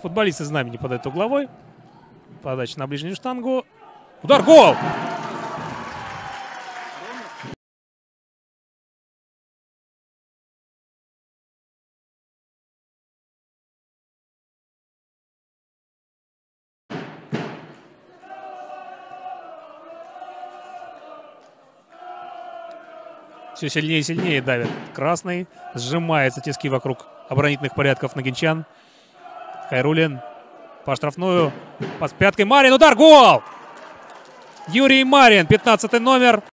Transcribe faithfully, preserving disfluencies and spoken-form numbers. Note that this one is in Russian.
Футболисты Знамени подают угловой. Подача на ближнюю штангу. Удар, гол! Все сильнее и сильнее давит красный. Сжимается тиски вокруг оборонительных порядков нагинчан. Хайруллин по штрафную. Под пяткой Марин. Удар. Гол! Юрий Марин. пятнадцатый номер.